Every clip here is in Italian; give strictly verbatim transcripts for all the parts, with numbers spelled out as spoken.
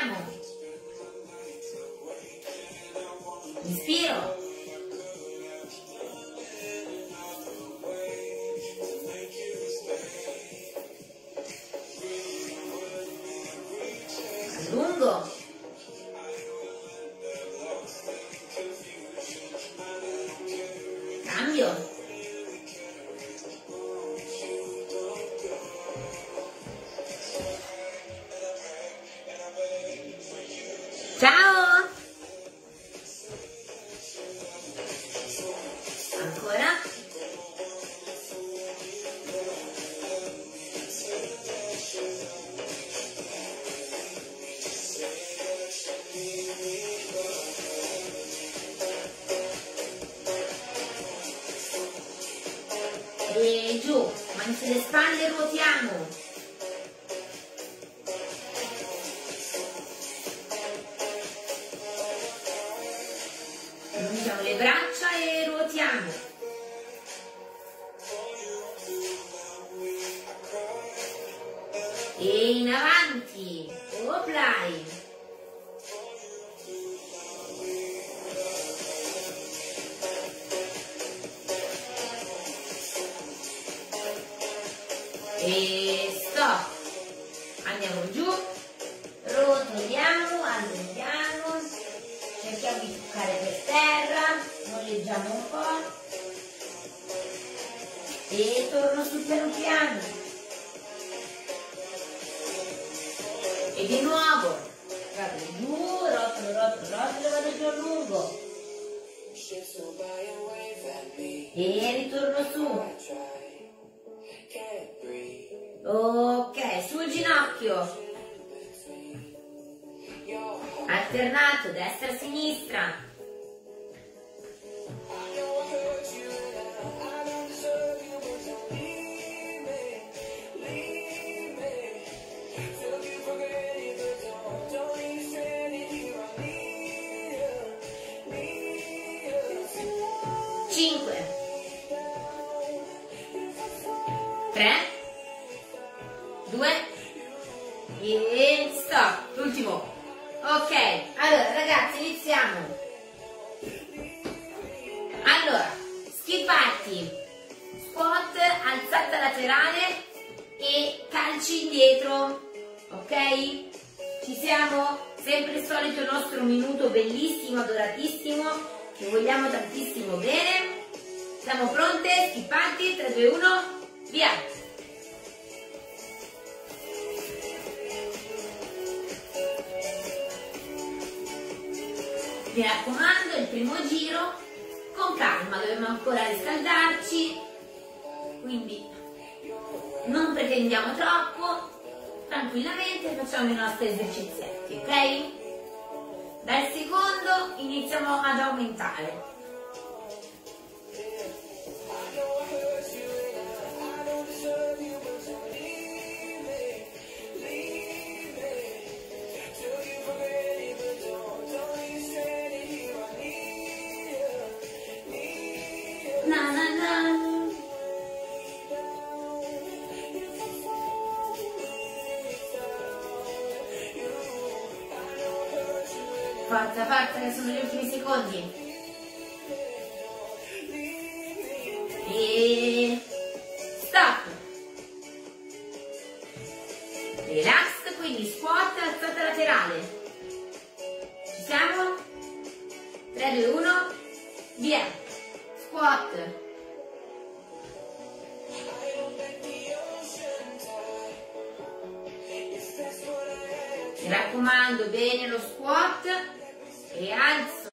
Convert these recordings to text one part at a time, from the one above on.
Respiriamo. Inspiro. Allungo. Cambio. Ciao! Ancora? E giù, mani sulle spalle, ruotiamo. Allunghiamo le braccia e ruotiamo. E in avanti, oplai. E stop. Andiamo giù, rotoliamo, allunghiamo, cerchiamo di toccare per terra, molleggiamo un po' e torno sul piano piano. E di nuovo vado giù, rotolo, rotolo, rotolo, vado giù a lungo e ritorno su. Ok, sul ginocchio, alternato destra-sinistra. cinque, tre, due e stop. L'ultimo. Ok, allora ragazzi iniziamo. Allora, schipparti, squat, alzata laterale e calci indietro. Ok? Ci siamo? Sempre il solito nostro minuto bellissimo, adoratissimo, che vogliamo tantissimo bene. Siamo pronte? Schipparti, tre, due, uno, via! Mi raccomando, il primo giro con calma, dobbiamo ancora riscaldarci, quindi non pretendiamo troppo, tranquillamente facciamo i nostri esercizietti, ok? Dal secondo iniziamo ad aumentare. Na na na. Forza, forza, che sono gli ultimi secondi. E stop. Relax, quindi squat, alzata laterale. Ci siamo? tre, due, uno, via. Squat. Mi raccomando, bene lo squat e alzo.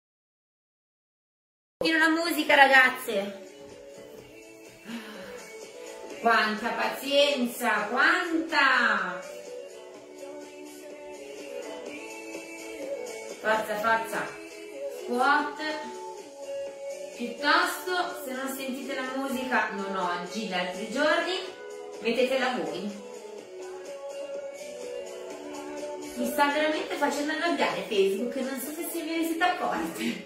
Fino la musica, ragazze. Quanta pazienza, quanta! Forza, forza. Squat. Piuttosto, se non sentite la musica, non oggi, gli altri giorni, mettetela voi. Mi sta veramente facendo arrabbiare Facebook, non so se ve ne siete accorti.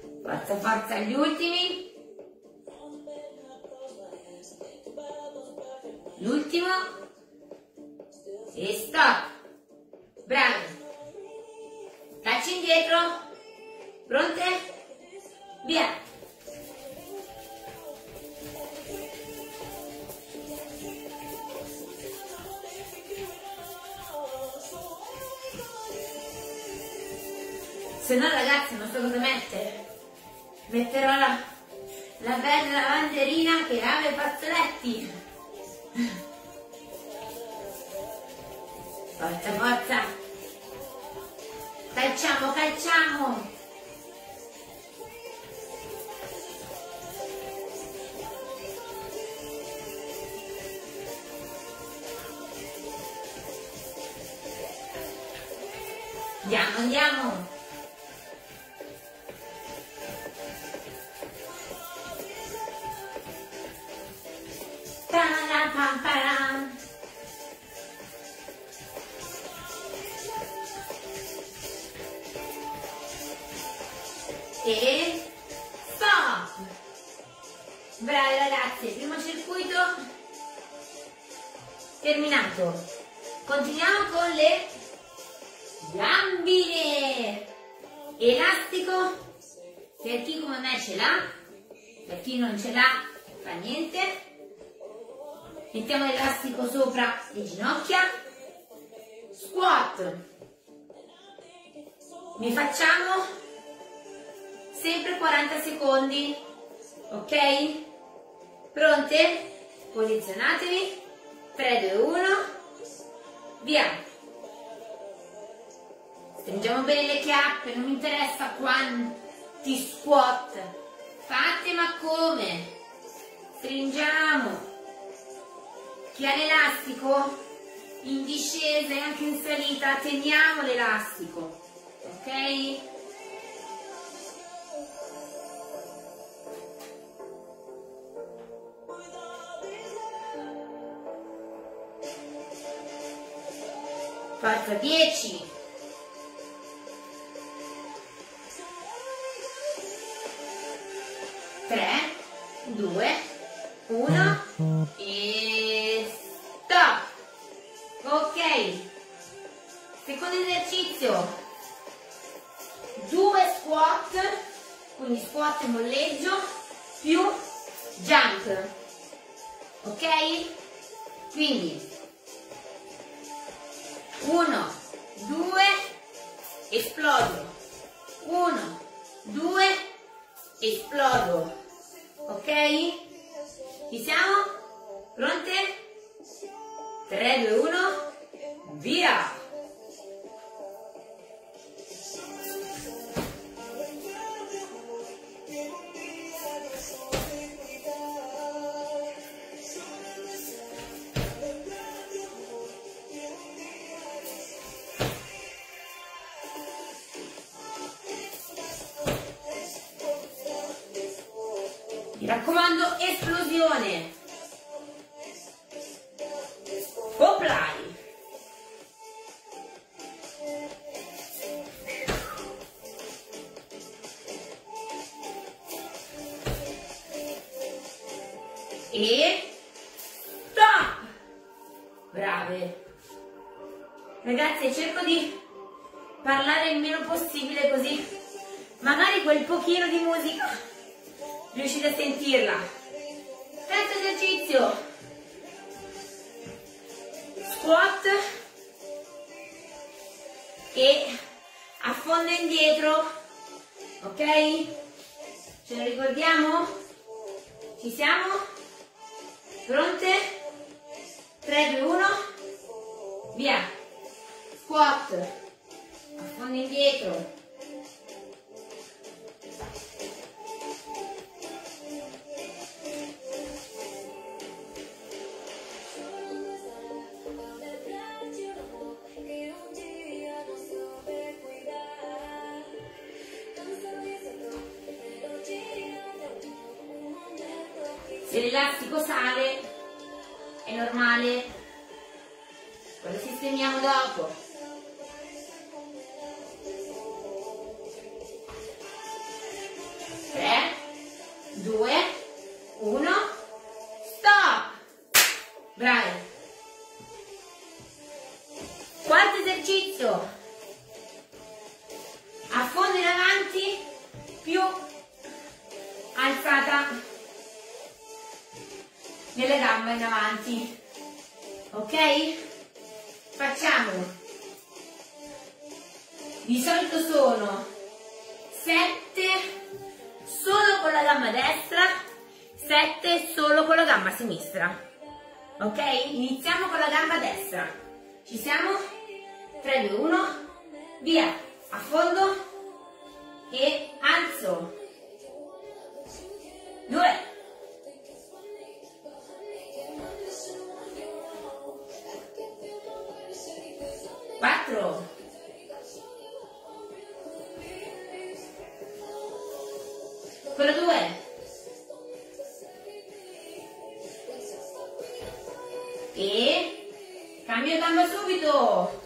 Forza, forza, gli ultimi. l'ultimo e stop. Bravi. Calci indietro, pronte? Via. Se no ragazzi non so cosa mettere. Metterò la, la bella lavanderina che lava i fazzoletti. Forza, forza. Calciamo, calciamo. Andiamo, andiamo. Pam, pam. E stop. Bravi ragazzi, primo circuito terminato. Continuiamo con le gambine. Elastico per chi come me ce l'ha, per chi non ce l'ha fa niente. Mettiamo l'elastico sopra le ginocchia. Squat. Ne facciamo sempre quaranta secondi. Ok? Pronte? Posizionatevi. tre, due, uno. Via. Stringiamo bene le chiappe, non mi interessa quanti squat fate, ma come. Stringiamo. Chi ha l'elastico in discesa e anche in salita, teniamo l'elastico, ok? Forza, dieci. tre, due, uno e stop. Ok, secondo esercizio, due squat, quindi squat e molleggio più jump. Ok, quindi uno, due, esplodo, uno, due, esplodo. Ok, ci siamo? Pronte? tre, due, uno, via! Mi raccomando, esplosione! Poplai! E stop! Brave! Ragazzi, cerco di parlare il meno possibile così magari quel pochino di musica riuscite a sentirla. Terzo esercizio, squat e affonda indietro. Ok, ce lo ricordiamo? Ci siamo? Pronte? tre, due, uno, via. Squat, affonda indietro. Se l'elastico sale è normale, poi lo sistemiamo dopo. tre, due, uno, stop! bravi. Quarto esercizio, affondo in avanti più alzata nelle gambe in avanti, ok? Facciamo, di solito sono sette solo con la gamba destra, sette solo con la gamba sinistra, ok? Iniziamo con la gamba destra, ci siamo? tre, due, uno, via, affondo e alzo, due, quattro, quello due, e cambio gamba subito,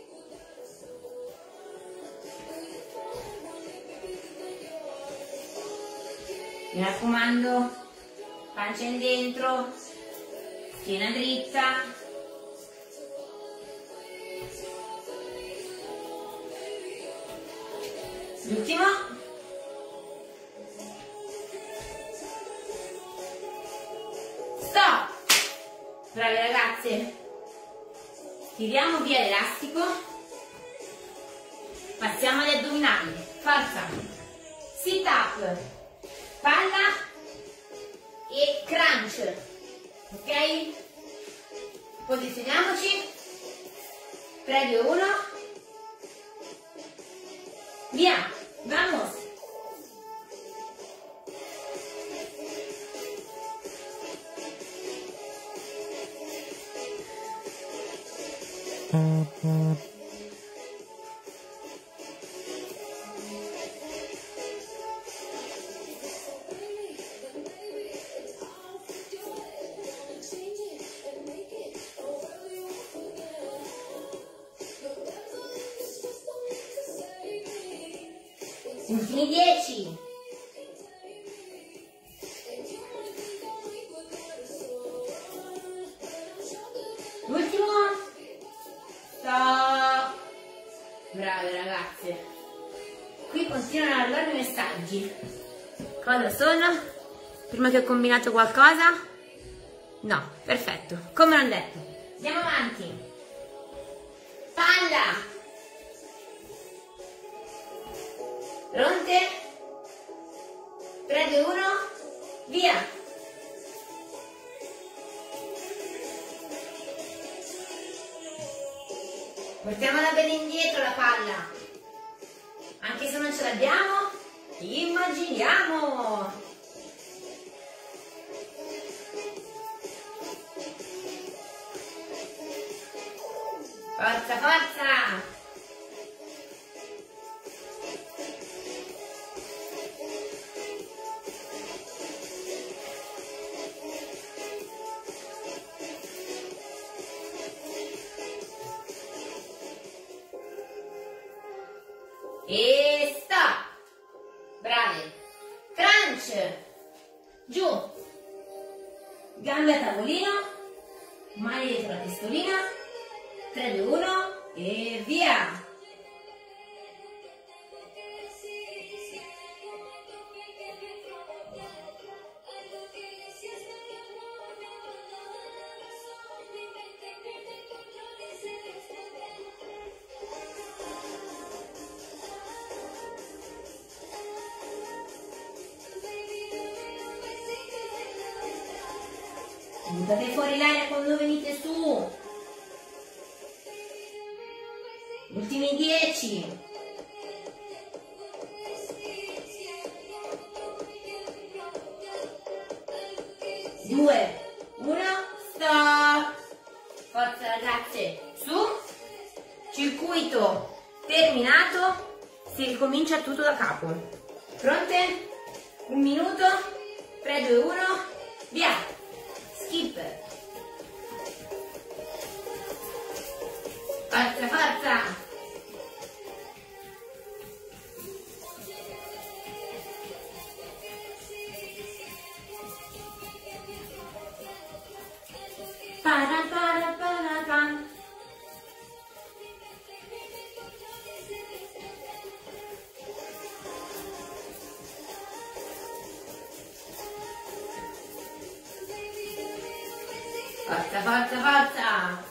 mi raccomando, pancia in dentro, schiena dritta, l'ultimo, stop, brave ragazze, tiriamo via l'elastico, passiamo agli addominali, forza, sit up, palla e crunch, ok? Posizioniamoci, tre, due, uno, via, vamos! Ultimi dieci. L'ultimo. Stop. Brave ragazze. Qui continuano ad arrivarmi messaggi. Cosa sono? Prima che ho combinato qualcosa? No, perfetto. Come l'ho detto. Andiamo avanti. Palla. Pronte? tre, due, uno, via! Portiamola bene indietro la palla. Anche se non ce l'abbiamo, immaginiamo! Forza, forza! E stop, brave, crunch, giù, gambe a tavolino, mani dietro la testolina, tre, due, uno e via. Buttate fuori l'aria quando venite su. Ultimi dieci. Due, uno, stop. Forza ragazze, su. Circuito terminato. Si ricomincia tutto da capo. Pronte? Un minuto. tre, due, uno, via. Skip. Forza, forza. Para, para, para, para. Forza, forza, forza!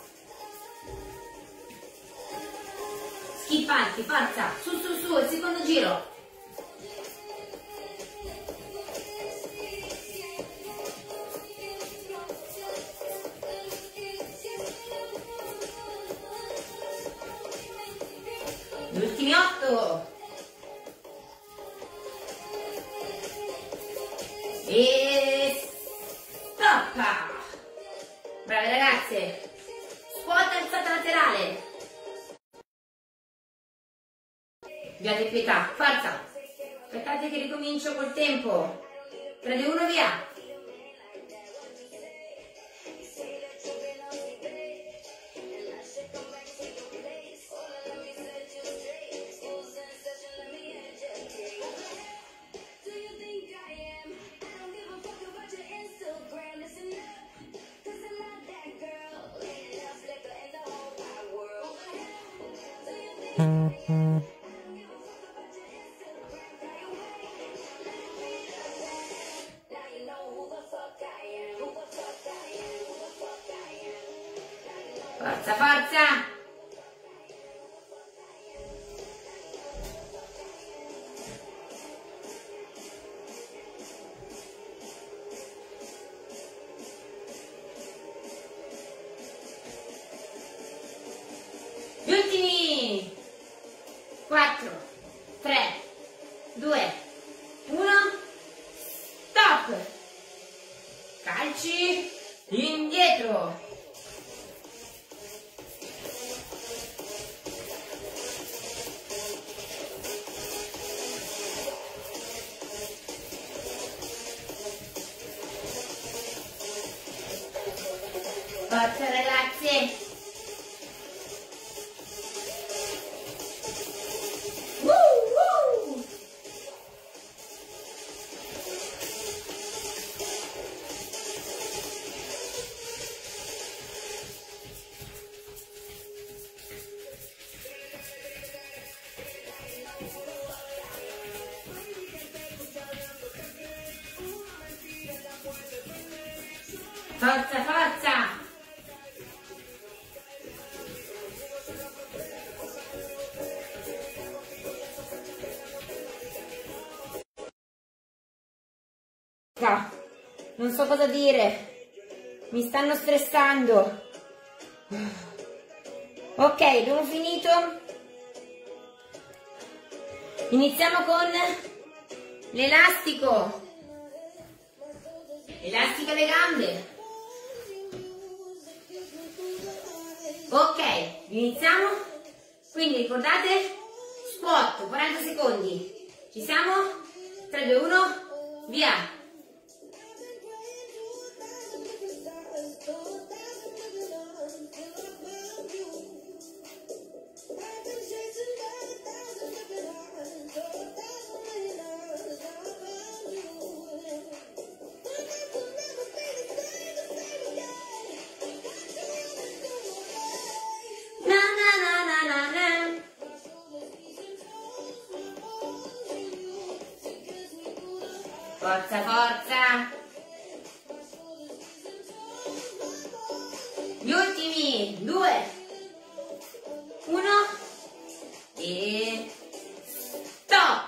Schipparti, forza! Su, su, su, il secondo giro! Gli ultimi otto! E stop! Brave ragazze! Squat alzata laterale! Abbiate pietà, forza! Aspettate che ricomincio col tempo! tre, due, uno, via! Forza, forza! Gli ultimi! quattro, tre, due, uno, stop! Calci indietro! Forza ragazzi! Woo, woo. Forza, forza! Non so cosa dire, mi stanno stressando. Ok, abbiamo finito. Iniziamo con l'elastico. Elastico alle gambe. Ok, iniziamo. Quindi ricordate, squat, quaranta secondi. Ci siamo? tre, due, uno, via. Forza, forza! Gli ultimi due, uno e stop!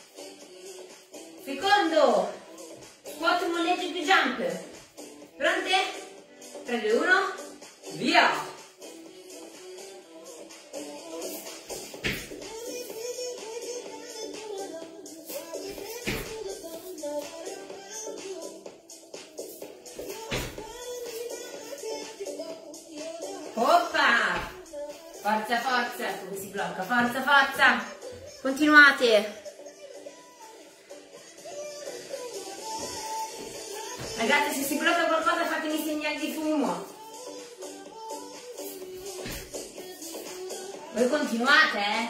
Secondo, squat, molleggio più jump. Pronte? tre, due, uno, via! Oppa! Forza, forza! Come si blocca? Forza, forza! Continuate! Ragazzi, se si blocca qualcosa fatemi segnali di fumo! Voi continuate, eh?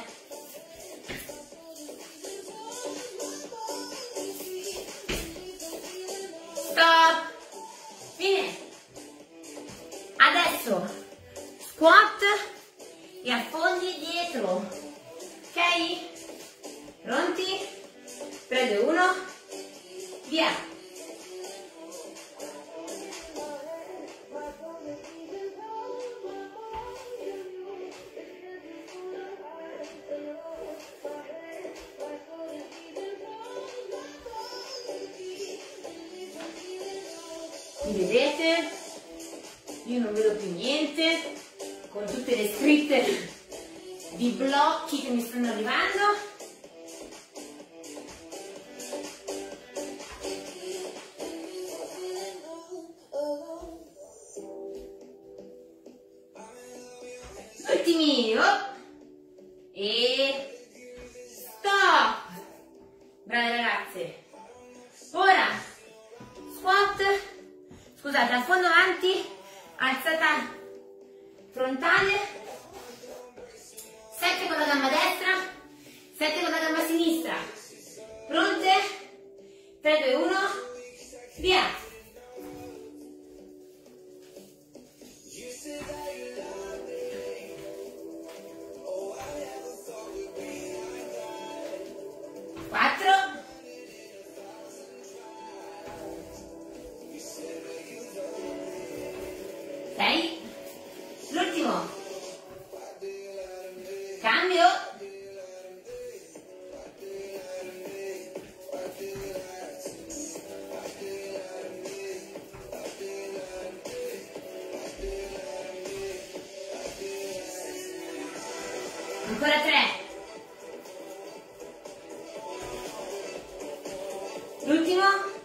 Stop! Fine! Ad adesso squat e affondi dietro, ok? Pronti? tre, due, uno, via! Mi vedete? Io non vedo più niente con tutte le scritte di blocchi che mi stanno arrivando. Ultimino e stop. Brave ragazze. Ora squat, scusate, al fondo avanti, alzata frontale, sette con la gamba destra, sette con la gamba sinistra. Pronte? tre, due, uno, via! quattro, sei, l'ultimo, cambio, ancora tre, l'ultimo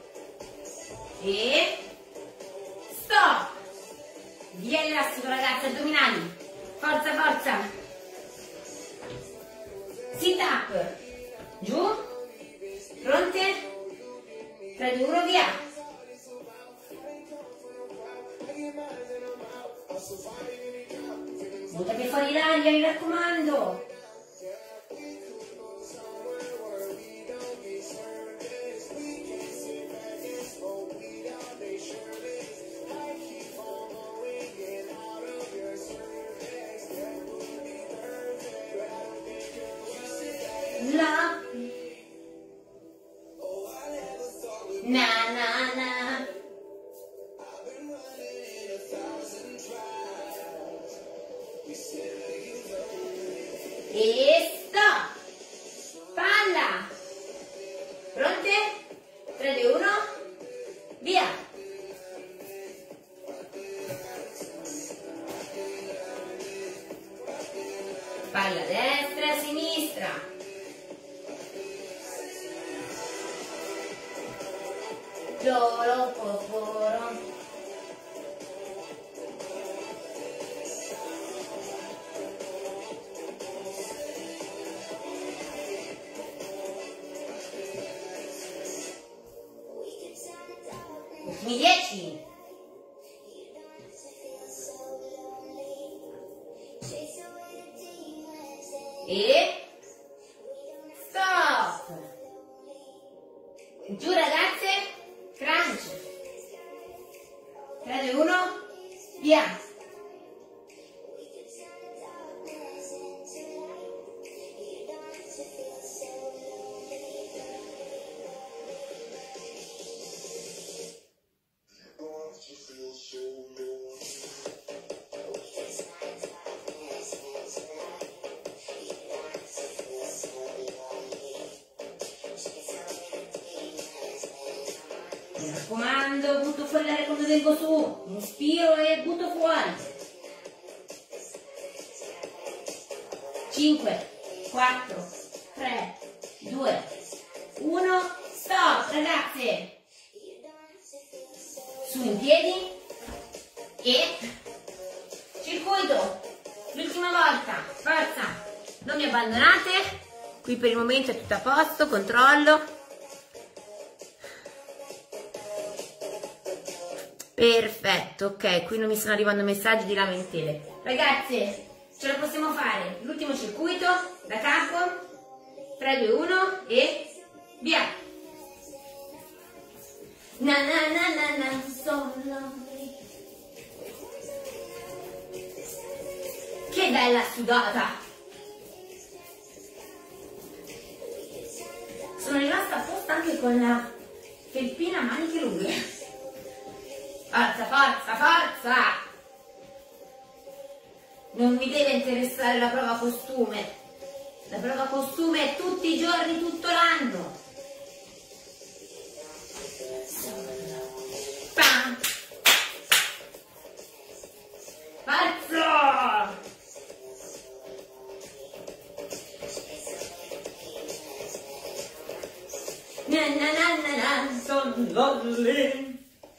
e stop. Via l'elastico ragazzi, addominali, forza forza, sit up, giù, pronte, tre, due, uno, via. Buttate fuori l'aria, mi raccomando. La na na na e stop. Palla. Pronte? tre, due, uno, via. Palla destra, sinistra. Loro poporo. Ultimi dieci. E stop. Giù ragazze. Crunch. tre, due, uno, via. Mi raccomando, butto fuori l'aria quando vengo su, inspiro e butto fuori. cinque, quattro, tre, due, uno, stop ragazze. Su in piedi e circuito. L'ultima volta, forza, non mi abbandonate. Qui per il momento è tutto a posto, controllo. Perfetto, ok, qui non mi stanno arrivando messaggi di lamentele. Ragazze, ce la possiamo fare. L'ultimo circuito, da capo, tre, due, uno e via. Na na na na na, so lonely. che bella sudata! Sono rimasta apposta anche con la felpina a maniche lunghe. Forza, forza, forza! Non mi deve interessare la prova costume. La prova costume è tutti i giorni, tutto l'anno. Pam! Forza! Na na na na na, so lonely.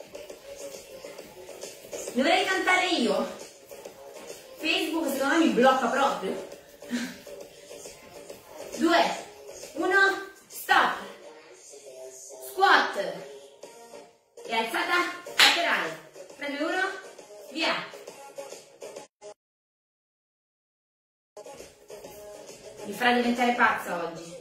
Dovrei cantare io. Facebook secondo me mi blocca proprio. Due, uno, stop. Squat. E alzata laterale. tre, due, uno, via. Mi farà diventare pazza oggi.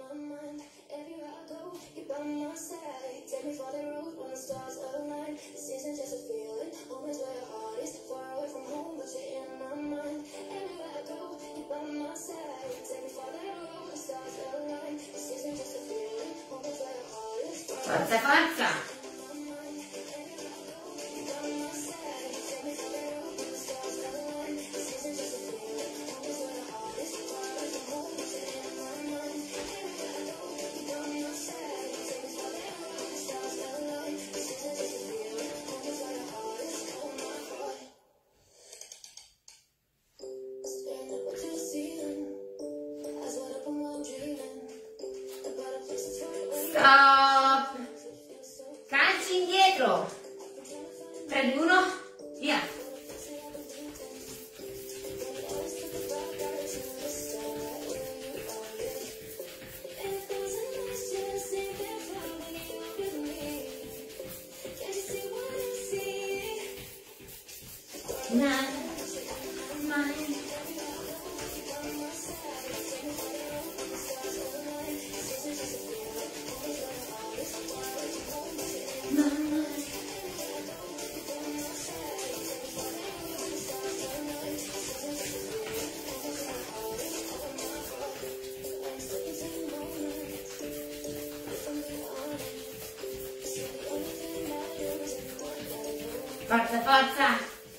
Forza, forza! Stop! Calci indietro! tre, due, uno, via! Na, forza, forza!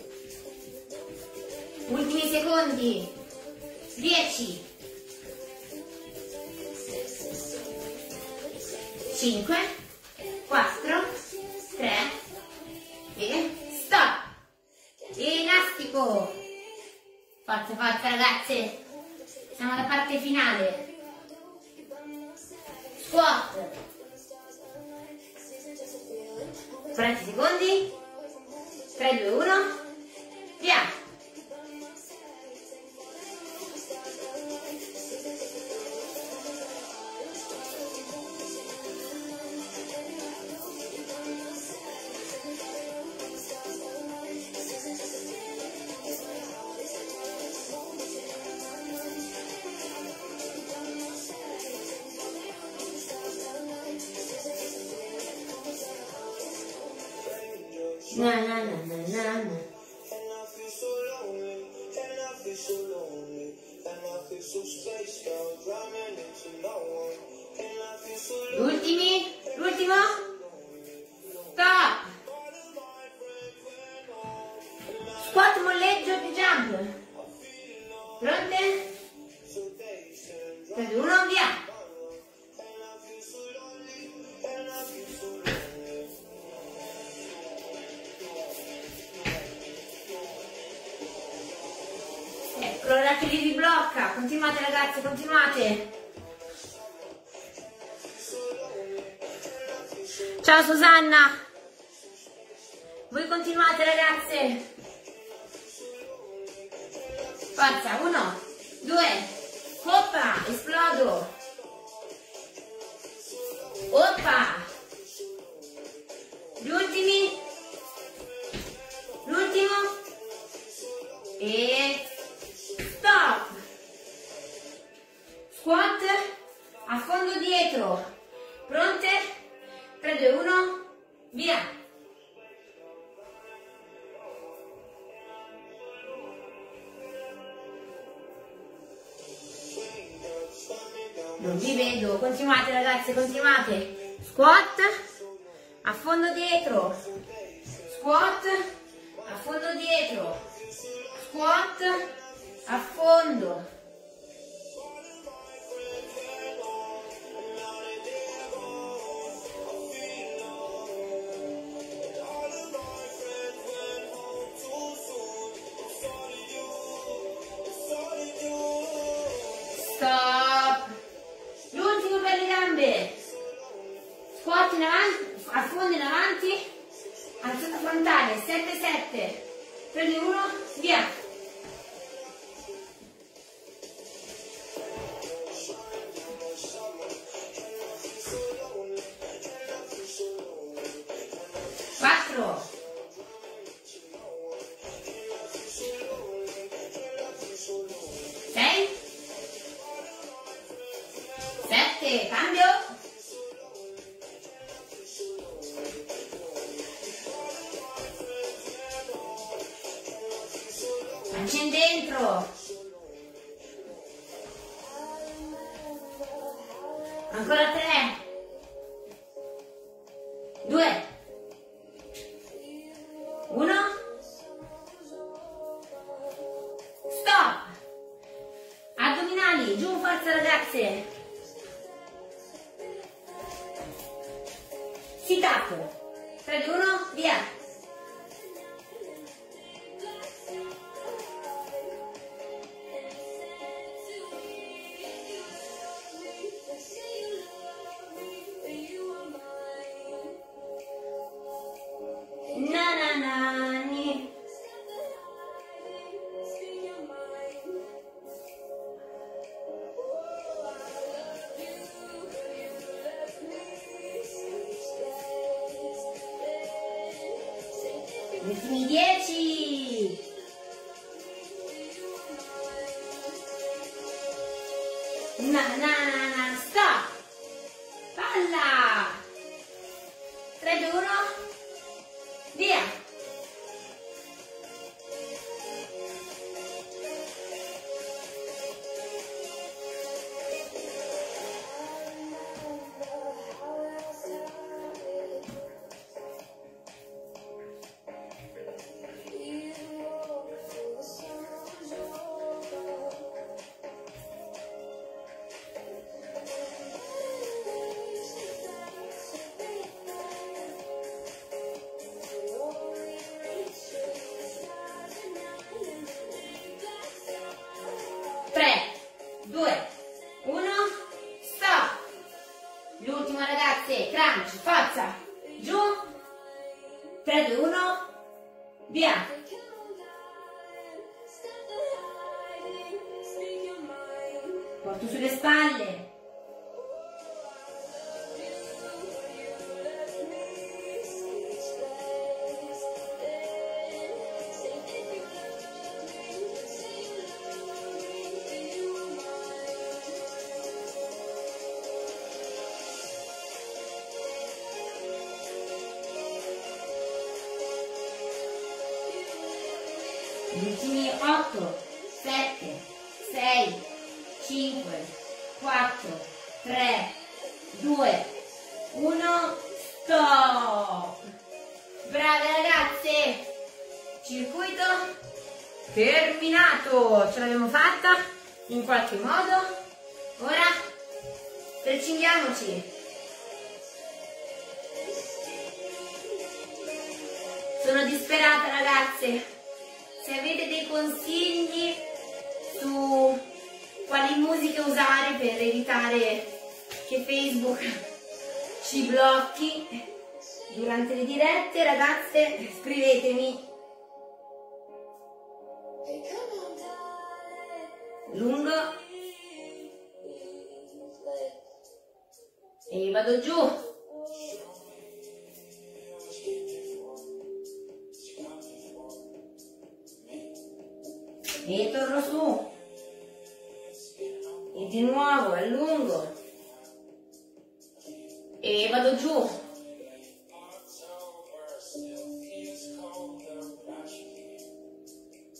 Ultimi secondi! dieci, cinque, quattro, tre e stop! Elastico! Forza, forza ragazze! Siamo alla parte finale! Squat! quaranta secondi! tre, due, uno, via! Na na na na na na. Ultimi, l'ultimo. Stop. Squat, molleggio, più jump. Pronte? tre, due, uno, via. L'ora che li riblocca, continuate ragazzi, continuate. Ciao Susanna, voi continuate ragazze. Forza, uno, due, oppa, esplodo. Oppa. Gli ultimi, l'ultimo e stop. Squat a fondo dietro. Pronte? tre, due, uno, via. Non vi vedo. Continuate ragazze, continuate. Squat, a fondo dietro. Squat, a fondo dietro. Squat, a fondo. Stop. L'ultimo per le gambe. Squat in avanti, affondo in avanti, alzata frontale, sette sette. Prendi uno, via. quattro. sei. sette, cambio. Facci dentro. Ancora tre. due. uno. Stop. Addominali, giù, forza ragazze. Sit up. tre, due, uno, via. Na na na ni. Ultimi dieci. Na na na na, stop. Palla. tre, due, uno, via. tre, due, uno, stop. L'ultimo ragazze, crunch, forza, giù. tre, due, uno, via. Porto sulle spalle. Gli ultimi otto, sette, sei, cinque, quattro, tre, due, uno, stop! Brave ragazze! Circuito terminato! Ce l'abbiamo fatta in qualche modo. Ora percinghiamoci. Sono disperata ragazze. Se avete dei consigli su quali musiche usare per evitare che Facebook ci blocchi durante le dirette, ragazze, scrivetemi. Lungo. E vado giù. E torno su. E di nuovo allungo. E vado giù.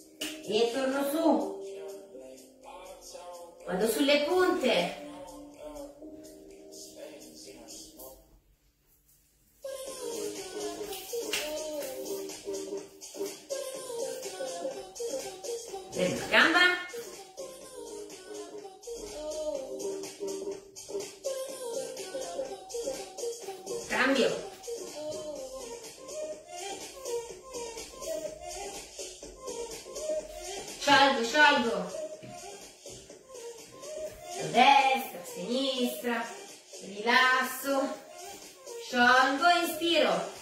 E torno su. Vado sulle punte. Prendo la gamba. Cambio. Sciolgo, sciolgo. Da destra, sinistra. Rilasso. Sciolgo, inspiro.